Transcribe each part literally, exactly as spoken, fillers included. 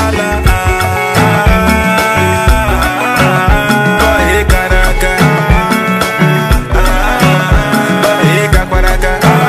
hala. Boy karaka, boy kakwaraka,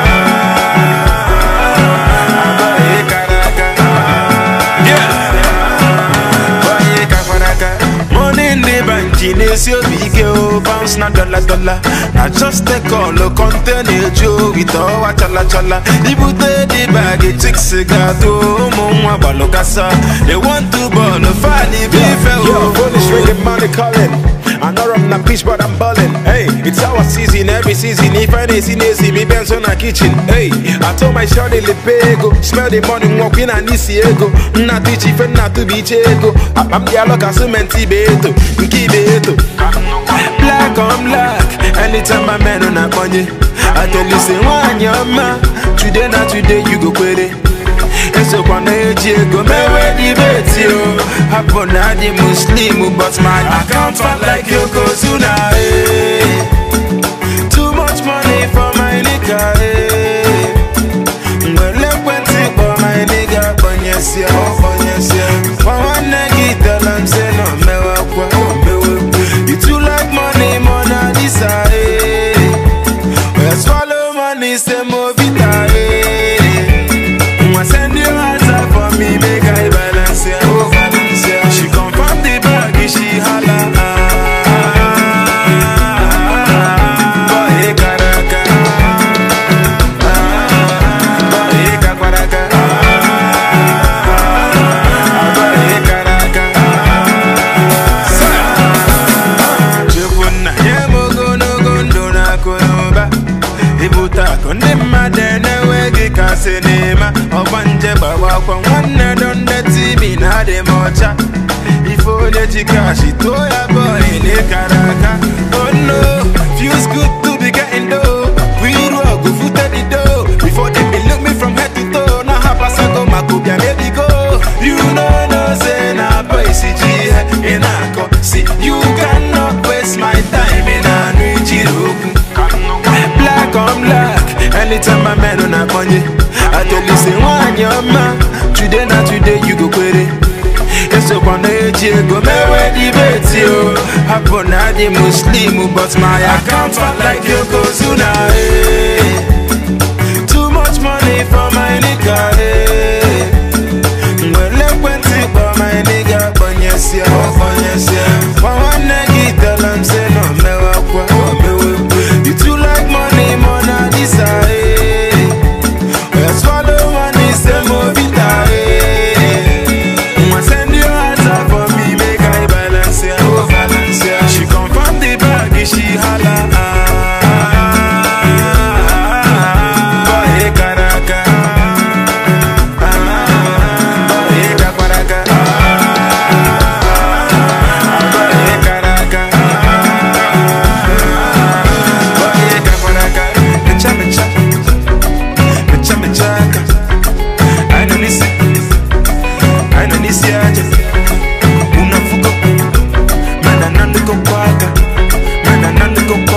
boy karaka, yeah. Boy kakwaraka. Money in the bank, Chinese you big yo, bounce na dollar dollar. I just take all the container Joe with all chala chala. Ibute the bag, it takes cigar to Mumwa Balokasa. They want to burn a funny beef. Yo, police ringing, money calling. I know I'm not peach, but I'm ballin'. Hey, it's our season, every season. If I didn't see Nazi, me Benz on a kitchen. Hey, I told my shorty Lepego, smell the money, walk in and see ego. Not the chief and not to be chego. I'm the alloca cement beto, Kibeto. Black on black, anytime my man on a money. I tell you, say, one your man. Today, not today, you go quit it. And so one day, go me ready, bet you. Happen at the Muslim, but my account fat like Yokozuna. Too much money for my nigga. Well, let me take for my nigga. But yes, yeah, oh, yes, yeah. For one nigga, tell him, say, no, me walk, you too like money, Mona Lisa. Well, swallow money, say, Movita. Send your answer for me, make I balance ya. Oh, balance ya. She come from the bag, she holla. Boy karaka, boy kakwaraka, boy karaka. Chukuna yemogo no gondo na konoba. Ibuta konde madene wegi kasenema. Obanje bawa kwa wane donde tibi na de mocha. Ifo de chikashi toya boy ne karaka. Oh no, feels good to be getting dough. We rock go foot at the door. Before they be look me from head to toe. Now half a second makubia maybe go. You know no say na boy C G in a see you cannot waste my time in a Nijiroku. Black on black, anytime my man on a money. I tell you say one your man. Today not today you go quit it. It's so one day go me ready bet you. Happen at the Muslim, but my account fat like Yokozuna. Too much money for my nigga. Well, let me take for my nigga. But yes, yeah, but yes, yeah. For one nigga, tell him say no, me walk, me walk. You too like money, Mona Lisa. Swallow money, say Movita. Send your answer for me, make I balance ya. Oh, balance ya. She come from the bag, she holla. Boy karaka, boy kakwaraka, boy karaka, boy kakwaraka. Mecha mecha. I know this, I know this, yeah. Una fuko, mana nando ko kwaga, mana nando ko kwaga.